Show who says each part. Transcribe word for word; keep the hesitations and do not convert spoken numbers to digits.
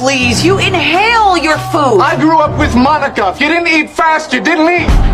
Speaker 1: please, you inhale your food.
Speaker 2: I grew up with Monica. You didn't eat fast, you didn't eat.